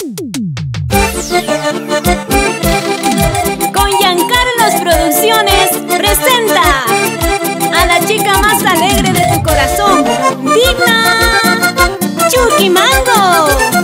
Con Giancarlos Producciones presenta a la chica más alegre de tu corazón, Digna Chucky Mango.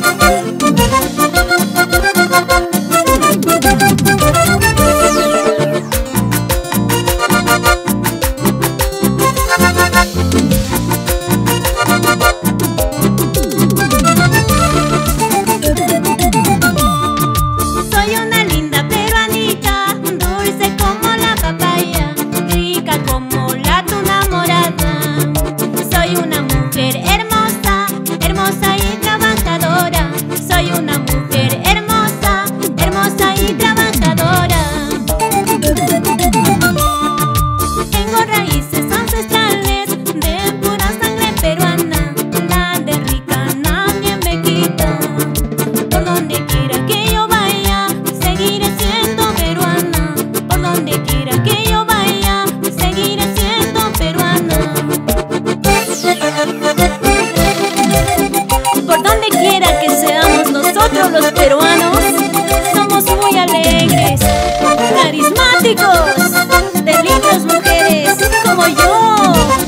Los peruanos somos muy alegres, carismáticos, de lindas mujeres como yo.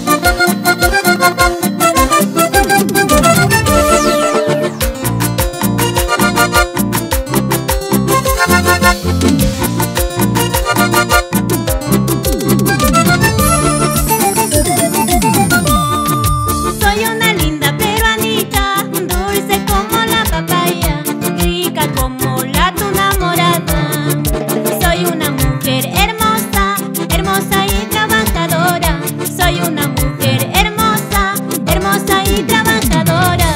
Soy una linda peruanita, dulce como la papaya, como la tuna morada. Soy una mujer hermosa, hermosa y trabajadora. Soy una mujer hermosa, hermosa y trabajadora.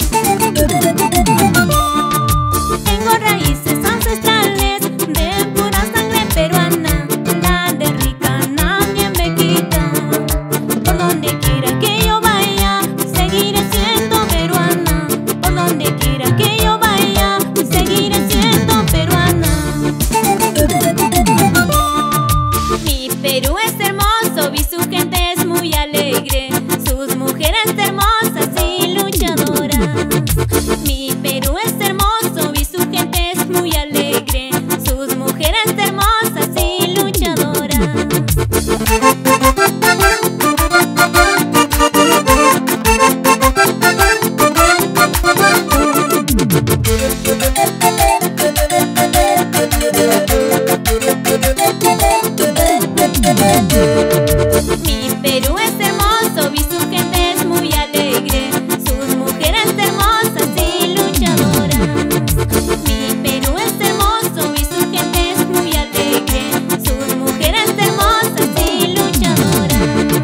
Tengo raíces ancestrales de pura sangre peruana. La de rica nadie me quita. Por donde quiera que yo vaya, seguiré siendo peruana. Por donde quiera que yo vaya, seguiré siendo peruana. Mi Perú es hermoso y su gente es muy alegre, sus mujeres hermosas y luchadoras. Mi Perú es hermoso y su gente es muy alegre, sus mujeres hermosas y luchadoras. Mi Perú es hermoso y su gente es muy alegre, sus mujeres hermosas y luchadoras. Mi Perú es hermoso y su gente es muy alegre, sus mujeres hermosas y luchadoras.